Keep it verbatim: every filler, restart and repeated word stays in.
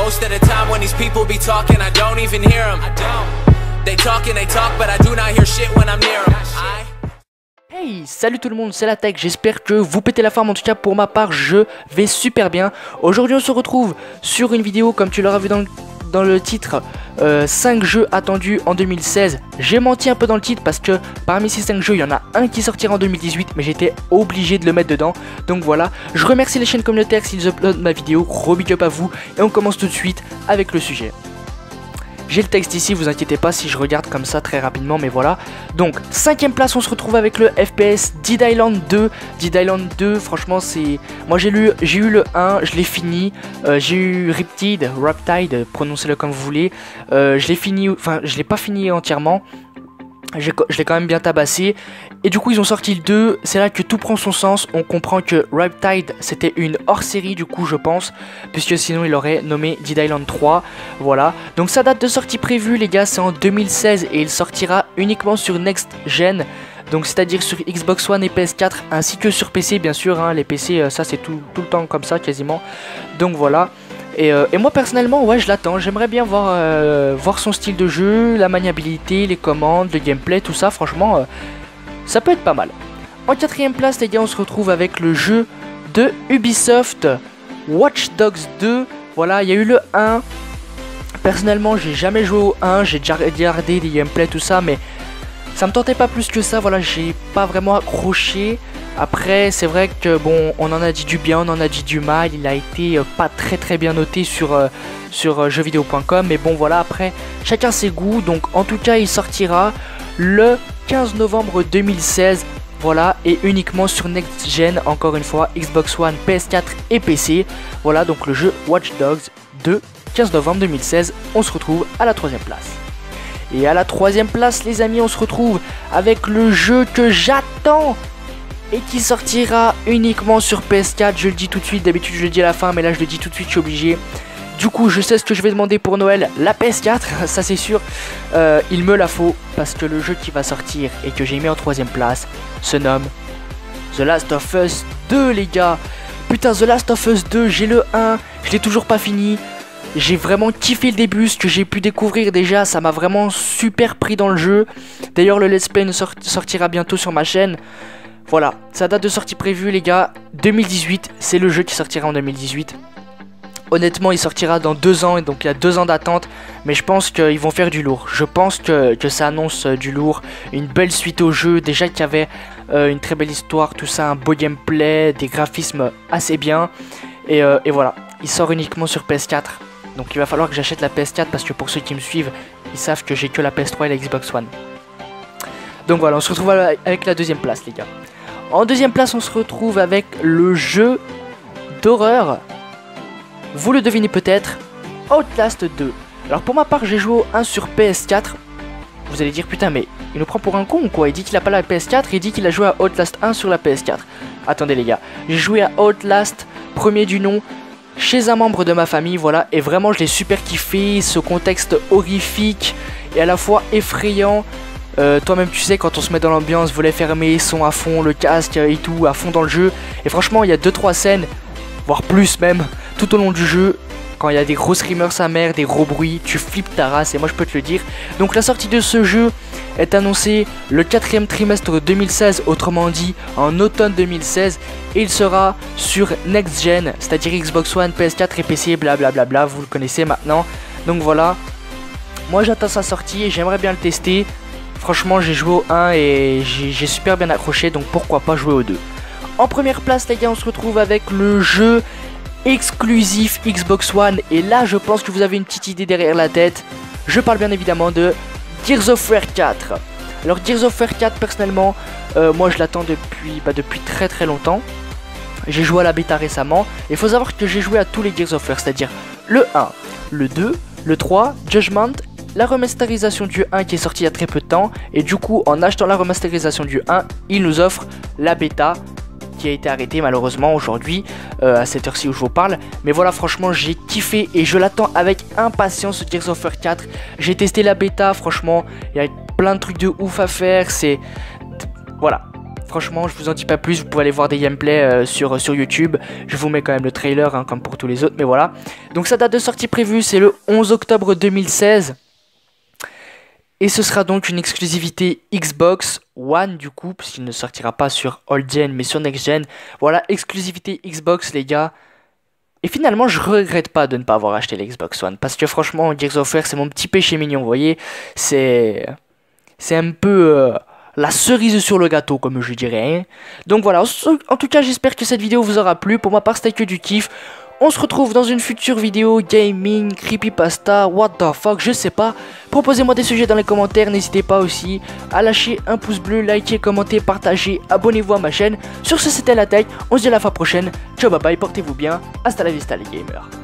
Most of the time when these people be talking, I don't even hear them. I don't. They talk and they talk, but I do not hear shit when I'm near them. I... Hey, salut tout le monde, c'est la Tech, j'espère que vous pétez la forme. En tout cas pour ma part, je vais super bien. Aujourd'hui on se retrouve sur une vidéo, comme tu l'auras vu dans le, dans le titre, euh, cinq jeux attendus en deux mille seize. J'ai menti un peu dans le titre parce que parmi ces cinq jeux, il y en a un qui sortira en deux mille dix-huit, mais j'étais obligé de le mettre dedans. Donc voilà, je remercie les chaînes communautaires s'ils uploadent ma vidéo, gros big up à vous. Et on commence tout de suite avec le sujet. J'ai le texte ici, vous inquiétez pas si je regarde comme ça très rapidement, mais voilà. Donc, cinquième place, on se retrouve avec le F P S Dead Island deux. Dead Island deux, franchement, c'est... Moi, j'ai lu, j'ai eu le un, je l'ai fini. Euh, j'ai eu Riptide, Riptide, prononcez-le comme vous voulez. Euh, je l'ai fini, enfin, je l'ai pas fini entièrement. Je l'ai quand même bien tabassé. Et du coup ils ont sorti le deux. C'est là que tout prend son sens. On comprend que Riptide c'était une hors-série du coup je pense, puisque sinon il aurait nommé Dead Island trois. Voilà. Donc sa date de sortie prévue les gars c'est en deux mille seize. Et il sortira uniquement sur Next Gen. Donc c'est à dire sur Xbox One et P S quatre. Ainsi que sur P C bien sûr hein. Les P C euh, ça c'est tout, tout le temps comme ça quasiment. Donc voilà. Et, euh, et moi personnellement ouais je l'attends, j'aimerais bien voir, euh, voir son style de jeu, la maniabilité, les commandes, le gameplay, tout ça franchement euh, ça peut être pas mal. En quatrième place les gars on se retrouve avec le jeu de Ubisoft, Watch Dogs deux. Voilà il y a eu le un, personnellement j'ai jamais joué au un, j'ai déjà regardé des gameplays tout ça mais ça me tentait pas plus que ça, voilà j'ai pas vraiment accroché. Après c'est vrai que bon on en a dit du bien, on en a dit du mal, il a été euh, pas très très bien noté sur, euh, sur euh, jeux vidéo point com, mais bon voilà après chacun ses goûts. Donc en tout cas il sortira le quinze novembre deux mille seize, voilà, et uniquement sur Next Gen, encore une fois Xbox One, P S quatre et P C. Voilà donc le jeu Watch Dogs deux, quinze novembre deux mille seize, on se retrouve à la troisième place. Et à la troisième place les amis on se retrouve avec le jeu que j'attends et qui sortira uniquement sur P S quatre, je le dis tout de suite, d'habitude je le dis à la fin mais là je le dis tout de suite, je suis obligé. Du coup je sais ce que je vais demander pour Noël, la P S quatre, ça c'est sûr, euh, il me la faut parce que le jeu qui va sortir et que j'ai mis en troisième place se nomme The Last of Us deux les gars. Putain The Last of Us deux, j'ai le un, je l'ai toujours pas fini. J'ai vraiment kiffé le début, ce que j'ai pu découvrir déjà, ça m'a vraiment super pris dans le jeu. D'ailleurs le let's play ne sort sortira bientôt sur ma chaîne. Voilà, sa date de sortie prévue les gars, deux mille dix-huit, c'est le jeu qui sortira en deux mille dix-huit. Honnêtement il sortira dans deux ans, donc il y a deux ans d'attente. Mais je pense qu'ils vont faire du lourd, je pense que, que ça annonce euh, du lourd. Une belle suite au jeu, déjà qu'il y avait euh, une très belle histoire, tout ça, un beau gameplay, des graphismes assez bien. Et, euh, et voilà, il sort uniquement sur P S quatre. Donc il va falloir que j'achète la P S quatre parce que pour ceux qui me suivent, ils savent que j'ai que la P S trois et la Xbox One. Donc voilà, on se retrouve avec la deuxième place les gars. En deuxième place, on se retrouve avec le jeu d'horreur. Vous le devinez peut-être, Outlast deux. Alors pour ma part, j'ai joué au un sur P S quatre. Vous allez dire, putain, mais il nous prend pour un con ou quoi? Il dit qu'il a pas la P S quatre, il dit qu'il a joué à Outlast un sur la P S quatre. Attendez les gars, j'ai joué à Outlast, premier du nom, chez un membre de ma famille, voilà. Et vraiment, je l'ai super kiffé, ce contexte horrifique et à la fois effrayant. Euh, Toi-même tu sais quand on se met dans l'ambiance, volet fermé, son à fond, le casque et tout à fond dans le jeu. Et franchement il y a deux trois scènes, voire plus même, tout au long du jeu. Quand il y a des gros screamers sa mère, des gros bruits, tu flippes ta race et moi je peux te le dire. Donc la sortie de ce jeu est annoncée le quatrième trimestre deux mille seize, autrement dit en automne deux mille seize. Et il sera sur Next Gen, c'est-à-dire Xbox One, P S quatre et P C, blablabla, bla bla, vous le connaissez maintenant. Donc voilà, moi j'attends sa sortie et j'aimerais bien le tester. Franchement j'ai joué au un et j'ai super bien accroché, donc pourquoi pas jouer au deux. En première place les gars on se retrouve avec le jeu exclusif Xbox One. Et là je pense que vous avez une petite idée derrière la tête. Je parle bien évidemment de Gears of War quatre. Alors Gears of War quatre personnellement euh, moi je l'attends depuis, bah, depuis très très longtemps. J'ai joué à la bêta récemment. Et il faut savoir que j'ai joué à tous les Gears of War, c'est-à-dire le un, le deux, le trois, Judgment, la remasterisation du un qui est sortie il y a très peu de temps. Et du coup en achetant la remasterisation du un, il nous offre la bêta qui a été arrêtée malheureusement aujourd'hui euh, à cette heure-ci où je vous parle. Mais voilà franchement j'ai kiffé et je l'attends avec impatience ce Gears of War quatre. J'ai testé la bêta, franchement il y a plein de trucs de ouf à faire. C'est... Voilà, franchement, je vous en dis pas plus, vous pouvez aller voir des gameplays euh, sur, sur YouTube. Je vous mets quand même le trailer, hein, comme pour tous les autres, mais voilà. Donc sa date de sortie prévue, c'est le onze octobre deux mille seize. Et ce sera donc une exclusivité Xbox One du coup, puisqu'il ne sortira pas sur Old Gen, mais sur Next Gen. Voilà, exclusivité Xbox les gars. Et finalement, je regrette pas de ne pas avoir acheté l'Xbox One, parce que franchement, Gears of War, c'est mon petit péché mignon, vous voyez. C'est... C'est un peu... Euh... la cerise sur le gâteau, comme je dirais. Hein. Donc voilà, en tout cas, j'espère que cette vidéo vous aura plu. Pour ma part, c'était que du kiff. On se retrouve dans une future vidéo gaming, creepypasta, what the fuck, je sais pas. Proposez-moi des sujets dans les commentaires, n'hésitez pas aussi à lâcher un pouce bleu, liker, commenter, partager, abonnez-vous à ma chaîne. Sur ce, c'était La Tech, on se dit à la fois prochaine. Ciao, bye bye, portez-vous bien, hasta la vista les gamers.